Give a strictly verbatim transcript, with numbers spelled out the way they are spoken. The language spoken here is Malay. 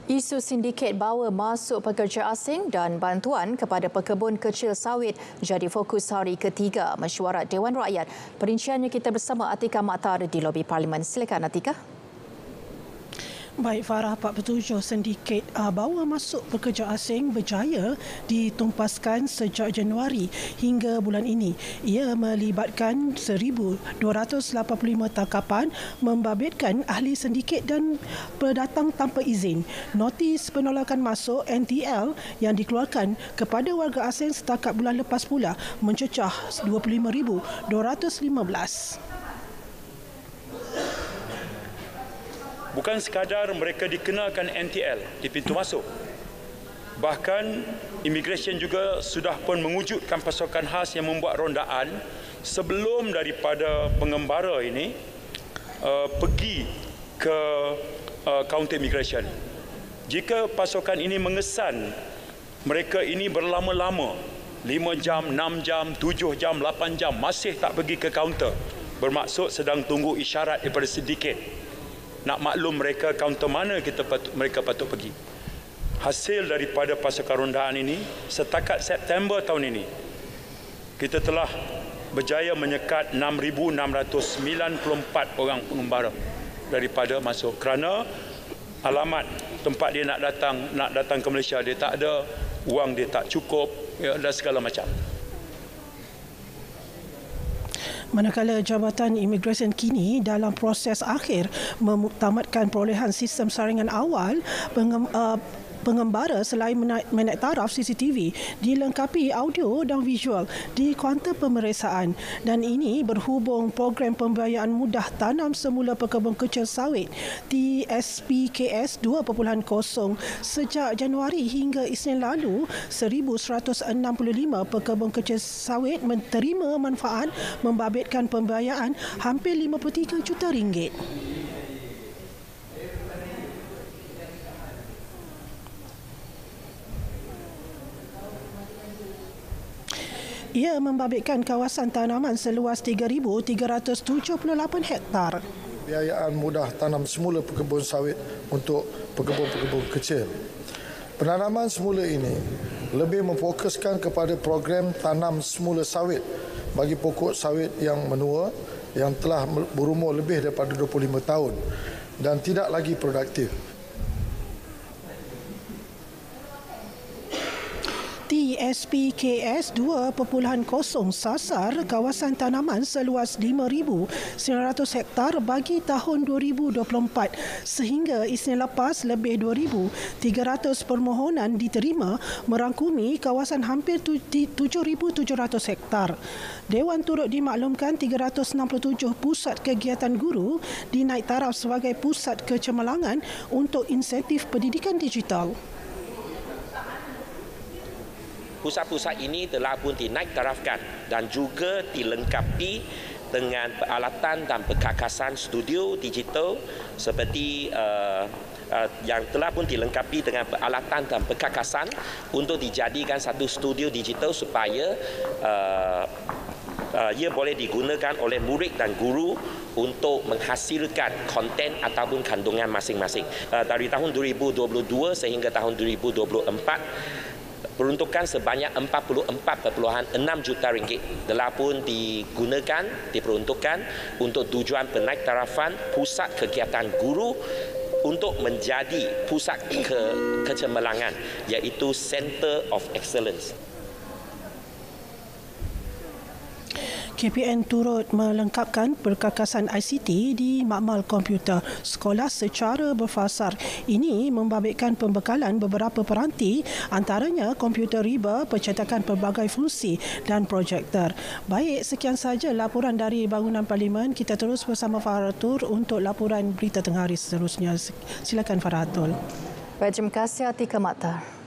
Isu sindiket bawa masuk pekerja asing dan bantuan kepada pekebun kecil sawit jadi fokus hari ketiga mesyuarat Dewan Rakyat. Perinciannya kita bersama Atika Makhtar di lobi Parlimen. Silakan Atika. Baik Farah, empat puluh tujuh sindiket uh, bawa masuk pekerja asing berjaya ditumpaskan sejak Januari hingga bulan ini. Ia melibatkan seribu dua ratus lapan puluh lima tangkapan, membabitkan ahli sindiket dan pendatang tanpa izin. Notis penolakan masuk N T L yang dikeluarkan kepada warga asing setakat bulan lepas pula mencecah dua puluh lima ribu dua ratus lima belas. Bukan sekadar mereka dikenakan N T L di pintu masuk. Bahkan imigresen juga sudah pun mewujudkan pasukan khas yang membuat rondaan sebelum daripada pengembara ini uh, pergi ke uh, kaunter imigresen. Jika pasukan ini mengesan mereka ini berlama-lama, lima jam, enam jam, tujuh jam, lapan jam masih tak pergi ke kaunter, bermaksud sedang tunggu isyarat daripada sindiket. Nak maklum mereka kaunter mana kita patut, mereka patut pergi. Hasil daripada pasukan rondaan ini, setakat September tahun ini, kita telah berjaya menyekat enam ribu enam ratus sembilan puluh empat orang pengembara daripada masuk. Kerana alamat tempat dia nak datang, nak datang ke Malaysia, dia tak ada, wang dia tak cukup, ya, dan segala macam. Manakala Jabatan Imigresen kini dalam proses akhir memuktamadkan perolehan sistem saringan awal pengem, uh, pengembara selain menaik, menaik taraf C C T V dilengkapi audio dan visual di kaunter pemeriksaan, dan ini berhubung program pembiayaan mudah tanam semula pekebun kecil sawit T S P K S dua titik kosong sejak Januari hingga Isnin lalu. seribu seratus enam puluh lima pekebun kecil sawit menerima manfaat membabitkan pembiayaan hampir lima puluh tiga juta ringgit. Ia membabitkan kawasan tanaman seluas tiga ribu tiga ratus tujuh puluh lapan hektar. Biayaan mudah tanam semula pekebun sawit untuk pekebun-pekebun kecil. Penanaman semula ini lebih memfokuskan kepada program tanam semula sawit bagi pokok sawit yang menua yang telah berumur lebih daripada dua puluh lima tahun dan tidak lagi produktif. T S P K S dua titik kosong sasar kawasan tanaman seluas lima ribu sembilan ratus hektar bagi tahun dua ribu dua puluh empat sehingga Isnin lepas lebih dua ribu tiga ratus permohonan diterima merangkumi kawasan hampir tujuh ribu tujuh ratus hektar. Dewan turut dimaklumkan tiga ratus enam puluh tujuh pusat kegiatan guru dinaik taraf sebagai pusat kecemerlangan untuk insentif pendidikan digital. Pusat-pusat ini telah pun dinaik tarafkan dan juga dilengkapi dengan peralatan dan perkakasan studio digital seperti uh, uh, yang telah pun dilengkapi dengan peralatan dan perkakasan untuk dijadikan satu studio digital supaya uh, uh, ia boleh digunakan oleh murid dan guru untuk menghasilkan konten ataupun kandungan masing-masing. Uh, dari tahun dua ribu dua puluh dua sehingga tahun dua ribu dua puluh empat, peruntukan sebanyak empat puluh empat perpuluhan enam juta ringgit telah pun digunakan, diperuntukkan untuk tujuan penaik tarafan pusat kegiatan guru untuk menjadi pusat ke kecemerlangan, iaitu Center of Excellence. K P N turut melengkapkan perkakasan I C T di makmal komputer sekolah secara berfasar. Ini membabitkan pembekalan beberapa peranti, antaranya komputer riba, pencetakan pelbagai fungsi dan projektor. Baik, sekian sahaja laporan dari Bangunan Parlimen. Kita terus bersama Faratul untuk laporan berita tengah hari seterusnya. Silakan Faratul. Baik, terima kasih Atika Makhtar.